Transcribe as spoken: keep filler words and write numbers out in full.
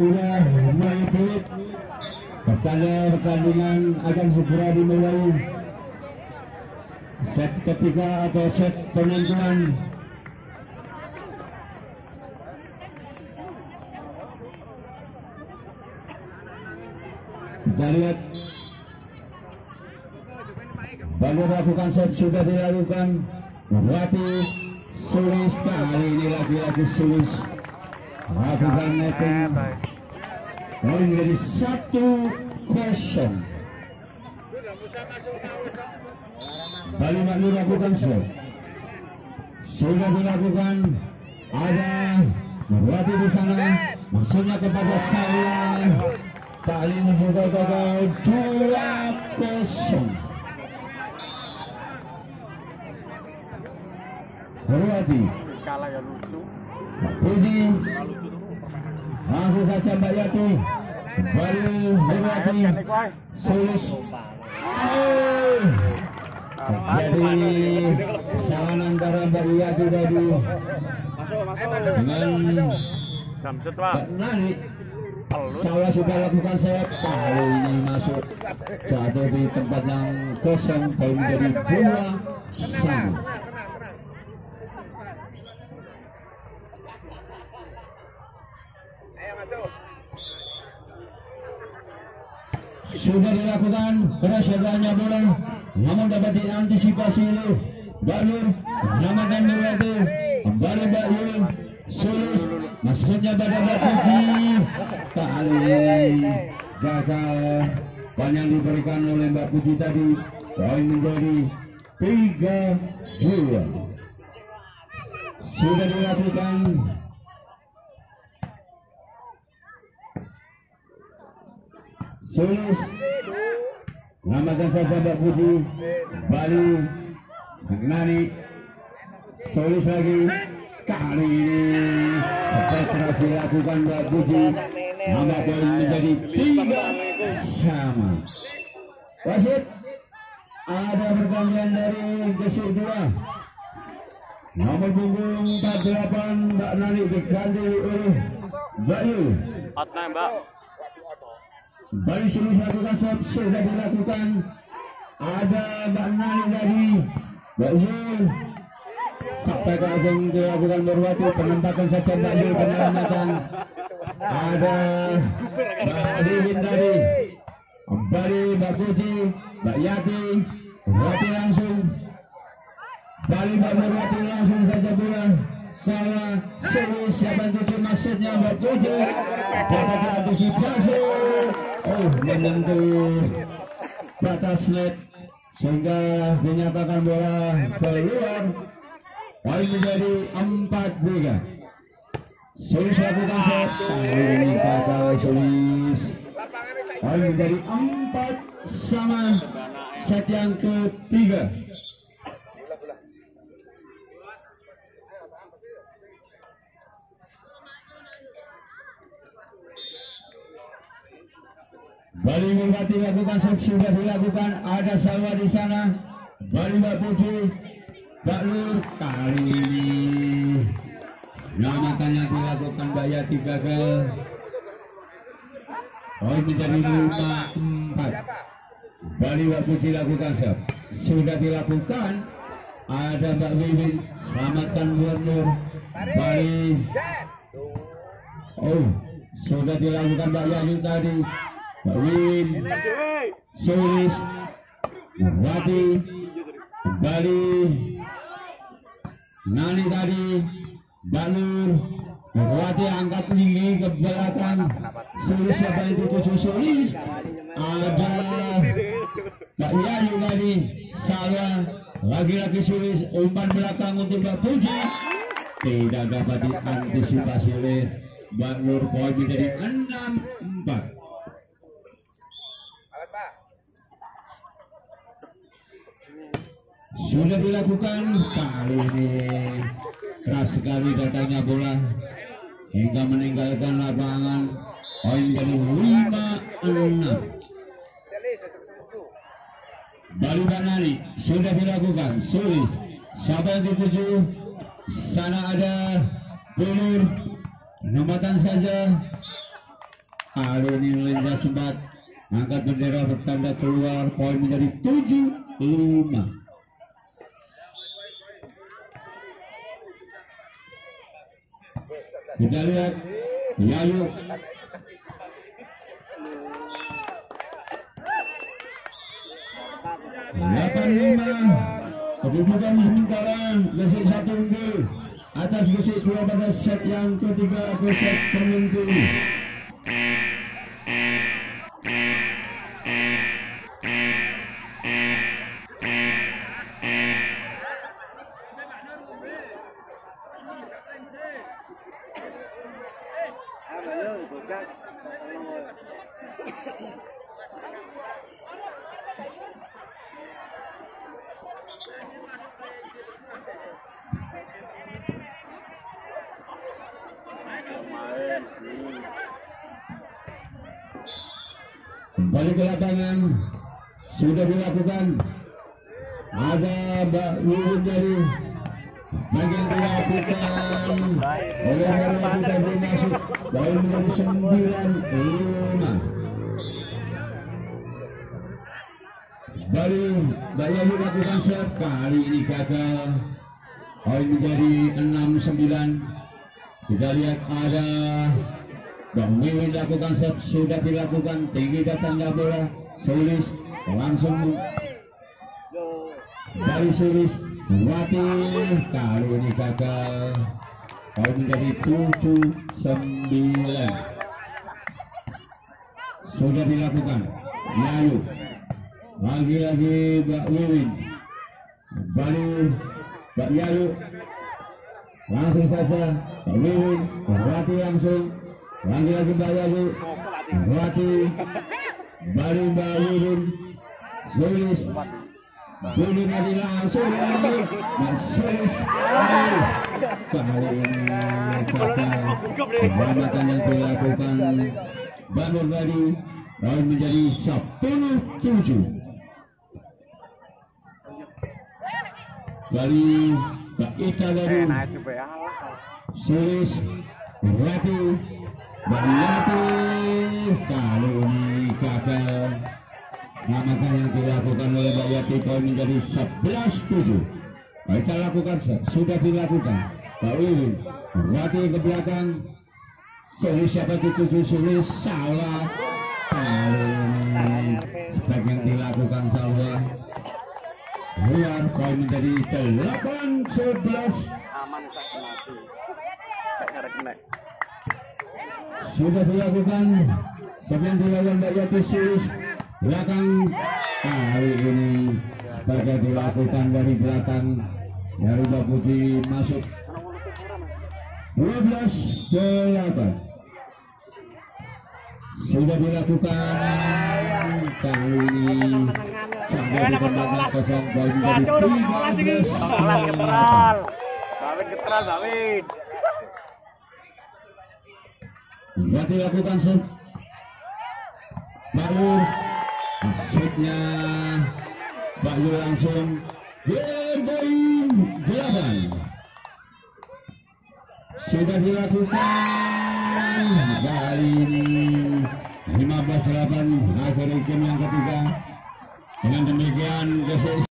sudah mulai pelit. Pertandingan akan segera dimulai. Set ketiga atau set penentuan. Kita lihat baru lakukan set sudah dilakukan. Berarti Sulis kali ini lagi-lagi Sulis lakukan netting. Poin menjadi satu kosong. Bali Makmur lakukan set. Sudah dilakukan. Ada berarti di sana. Maksudnya kepada saya. Kali ini juga gagal dua kosong. Berarti kalah ya lucu. Puji langsung saja Mbak Yati. Bali Berwati Sulis. Jadi kesalahan antara Mbak Yati tadi dengan jam setelah Nani. Saya sudah lakukan set. Kali ini masuk jatuh di tempat yang kosong. Poin menjadi dua sama. Sudah dilakukan keras-kerasnya bola, namun dapat diantisipasi oleh Balur. Namakan Berwati kembali Mbak Yul Sulis, maksudnya pada Mbak Puji. Kali gagal. Poin yang diberikan oleh Mbak Puji tadi. Poin menjadi tiga dua. Sudah dilakukan. Sulis namakan saja Mbak Puji. Bali Nani Sulis lagi. Kali ini setelah dilakukan Mbak Puji, nama poin menjadi tiga sama. Wasit ada pergantian dari Gesik dua. Nomor punggung empat puluh delapan Mbak Nani diganti oleh Mbak Yu. Mbak. Bali Sulis lakukan set, sudah dilakukan. Ada Mbak Nani tadi, Mbak Yu. Sampai langsung dilakukan Berwati, penempatan saja Mbak Yu, penyelamatan. Ada Mbak Dewin tadi, kembali Mbak Puji, Mbak Yati, Berwati langsung. Bali Mbak Berwati langsung saja bola. Salah Sulis yang bantu maksudnya Mbak Puji. Dapat diantisipasi. Oh, menyentuh batas net sehingga dinyatakan bola keluar. Poin menjadi empat tiga. Sulis lakukan set. Kali ini gagal Sulis. Poin menjadi empat sama. Set yang ketiga. Bali Berwati lakukan set, sudah dilakukan. Ada Salwa di sana. Bali Mbak Puji, Mbak Nur. Kali ini namakan yang dilakukan Mbak Yati gagal. Poin menjadi lima empat. Bali Mbak Puji lakukan set, sudah dilakukan. Ada Mbak Wiwin, selamatkan buat Nur. Bali. Oh, sudah dilakukan Mbak Yayu tadi. Mbak Win, Sulis, Berwati, kembali Nani tadi, Mbak Nur, Berwati angkat tinggi ke belakang. Sulis siapa yang tujuh Sulis. Ada Mbak Yayu tadi, salah lagi-lagi Sulis, umpan belakang untuk Mbak Puji. Tidak dapat diantisipasi oleh Mbak Nur. Poin menjadi enam empat. Sudah dilakukan. Kali ini keras sekali datangnya bola hingga meninggalkan lapangan. Poin jadi lima enam. Bali Mbak Nani sudah dilakukan. Sulis siapa yang dituju? Sana ada Bulur, penempatan saja Kali ini Lenza sempat angkat bendera bertanda keluar, poin menjadi tujuh lima. Kita lihat Yayu delapan lima. Kedudukan sementara Gresik satu unggul atas Gresik dua pada set yang ketiga atau set penentu. Kembali ke lapangan sudah dilakukan, ada Mbak Wiwin dari bagian dilakukan oleh Merah kita masuk poin menjadi sembilan lima. Baru Mbak Yayu lakukan serve, kali ini gagal, poin menjadi enam sembilan. Kita lihat ada Bang Wiwin lakukan serve, sudah dilakukan, tinggi datangnya bola, Sulis langsung dari Sulis Wati, kali ini gagal, poin menjadi tujuh sembilan. Sudah dilakukan Yayu, lagi-lagi Mbak Wiwin, baru Mbak Yayu, langsung saja Mbak Wiwin, Wati langsung, lagi-lagi Mbak Yayu, Wati, baru Mbak Wiwin, Sulis, Wiwin lagi langsung, Mbak Sulis, kali ini kebanyakan yang dilakukan Mbak Nur tadi, poin menjadi sepuluh tujuh. Kali Mbak Ita dari Sulis, Wati, Mbak Yati, kali ini gagal. Namakan yang dilakukan oleh Mbak Yati, poin menjadi sebelas tujuh. Kita lakukan, sudah dilakukan. Mbak Wiwin, Wati ke belakang, Sulis siapa dituju, Sulis salah. Kali ini sebagian dilakukan salah. Luar, poin menjadi delapan sebelas. Aman sakit mati. Sudah dilakukan, sebagian dilakukan Mbak Yati, Sulis belakang, kali ini sebagai dilakukan dari belakang dari Mbak Putih masuk dua belas delapan. Sudah dilakukan, kali ini sampai di belakang kosong, poin dari tiga belas Getral, Bawin getral, Bawin. Sudah dilakukan set baru maksudnya Bayu langsung berpoin delapan. Sudah dilakukan, kali ini lima belas delapan akhir game yang ketiga. Dengan demikian